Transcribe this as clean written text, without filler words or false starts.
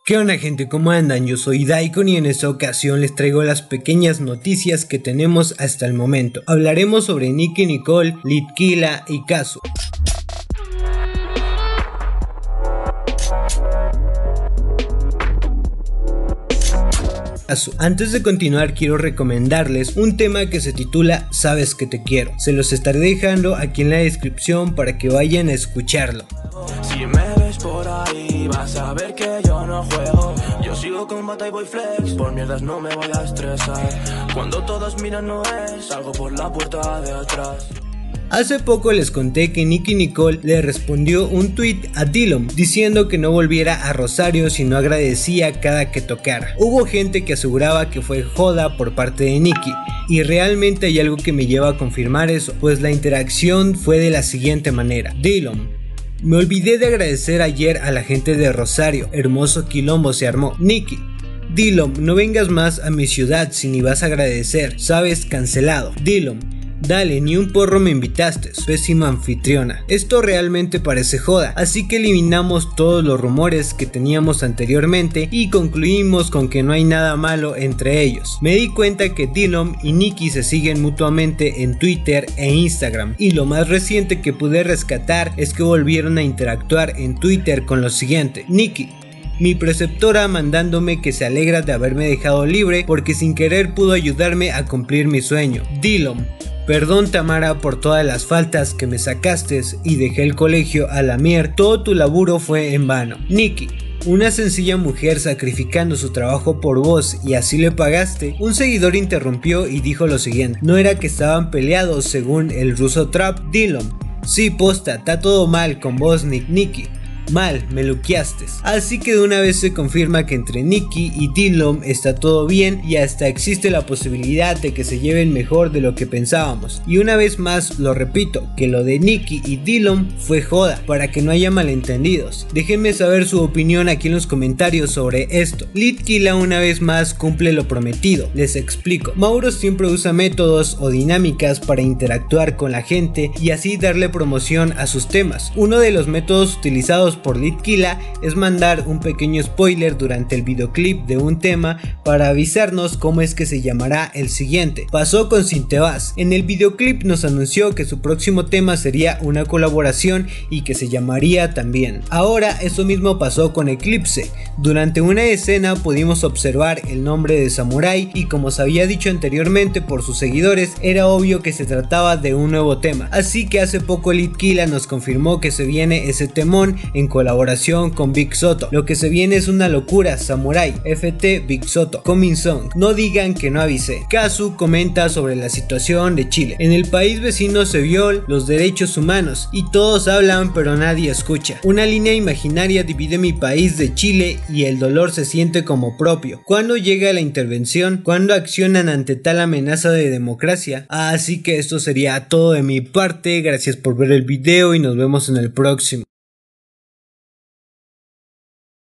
¿Qué onda, gente? ¿Cómo andan? Yo soy Daikon y en esta ocasión les traigo las pequeñas noticias que tenemos hasta el momento. Hablaremos sobre Nicki Nicole, Litquila y Kazu. Antes de continuar, quiero recomendarles un tema que se titula Sabes que te quiero. Se los estaré dejando aquí en la descripción para que vayan a escucharlo. Si me ves por ahí vas a ver que yo no juego. Yo sigo con bata y voy flex, por mierdas no me voy a estresar. Cuando todos miran no es, salgo por la puerta de atrás. Hace poco les conté que Nicki Nicole le respondió un tweet a Dillom diciendo que no volviera a Rosario si no agradecía cada que tocara. Hubo gente que aseguraba que fue joda por parte de Nicki, y realmente hay algo que me lleva a confirmar eso, pues la interacción fue de la siguiente manera. Dillom: me olvidé de agradecer ayer a la gente de Rosario, hermoso quilombo se armó. Nicki: Dillom, no vengas más a mi ciudad si ni vas a agradecer, sabes, cancelado. Dillom: dale, ni un porro me invitaste, pésima anfitriona. Esto realmente parece joda, así que eliminamos todos los rumores que teníamos anteriormente y concluimos con que no hay nada malo entre ellos. Me di cuenta que Dillom y Nicki se siguen mutuamente en Twitter e Instagram, y lo más reciente que pude rescatar es que volvieron a interactuar en Twitter con lo siguiente. Nicki: mi preceptora mandándome que se alegra de haberme dejado libre porque sin querer pudo ayudarme a cumplir mi sueño. Dillom: perdón Tamara por todas las faltas que me sacaste y dejé el colegio a la mier, todo tu laburo fue en vano. Nicki: una sencilla mujer sacrificando su trabajo por vos y así le pagaste. Un seguidor interrumpió y dijo lo siguiente: no era que estaban peleados según el ruso trap. Dillom: sí, posta, está todo mal con vos, Nicki. Mal, me luqueaste. Así que de una vez se confirma que entre Nicki y Dillom está todo bien, y hasta existe la posibilidad de que se lleven mejor de lo que pensábamos. Y una vez más lo repito, que lo de Nicki y Dillom fue joda, para que no haya malentendidos. Déjenme saber su opinión aquí en los comentarios sobre esto. Litquila una vez más cumple lo prometido. Les explico. Mauro siempre usa métodos o dinámicas para interactuar con la gente y así darle promoción a sus temas. Uno de los métodos utilizados por Litquila es mandar un pequeño spoiler durante el videoclip de un tema para avisarnos cómo es que se llamará el siguiente. Pasó con Sin Te Vas. En el videoclip nos anunció que su próximo tema sería una colaboración y que se llamaría también. Ahora eso mismo pasó con Eclipse. Durante una escena pudimos observar el nombre de Samurai y, como se había dicho anteriormente por sus seguidores, era obvio que se trataba de un nuevo tema. Así que hace poco Litquila nos confirmó que se viene ese temón en colaboración con Big Soto. Lo que se viene es una locura. Samurai, FT, Big Soto, coming song. No digan que no avisé. Kazu comenta sobre la situación de Chile. En el país vecino se violan los derechos humanos y todos hablan pero nadie escucha. Una línea imaginaria divide mi país de Chile y el dolor se siente como propio. ¿Cuándo llega la intervención? ¿Cuándo accionan ante tal amenaza de democracia? Así que esto sería todo de mi parte. Gracias por ver el video y nos vemos en el próximo.